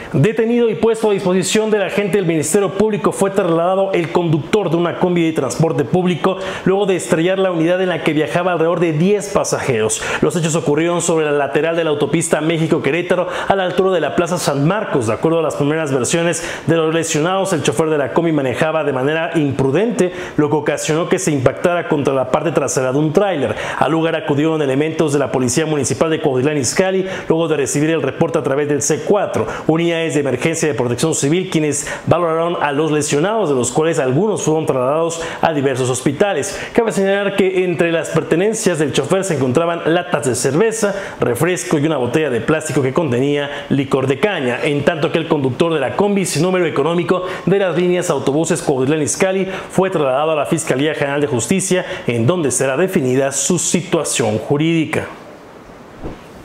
Detenido y puesto a disposición del agente del Ministerio Público fue trasladado el conductor de una combi de transporte público luego de estrellar la unidad en la que viajaba alrededor de 10 pasajeros. Los hechos ocurrieron sobre la lateral de la autopista México-Querétaro a la altura de la Plaza San Marcos. De acuerdo a las primeras versiones de los lesionados, el chofer de la combi manejaba de manera imprudente, lo que ocasionó que se impactara contra la parte trasera de un tráiler. Al lugar acudieron elementos de la Policía Municipal de Cuautitlán Izcalli luego de recibir el reporte a través del C4. Unidades de emergencia de protección civil quienes valoraron a los lesionados, de los cuales algunos fueron trasladados a diversos hospitales. Cabe señalar que entre las pertenencias del chofer se encontraban latas de cerveza, refresco y una botella de plástico que contenía licor de caña, en tanto que el conductor de la combi sin número económico de las líneas autobuses Cuautitlán Izcalli fue trasladado a la Fiscalía General de Justicia, en donde será definida su situación jurídica.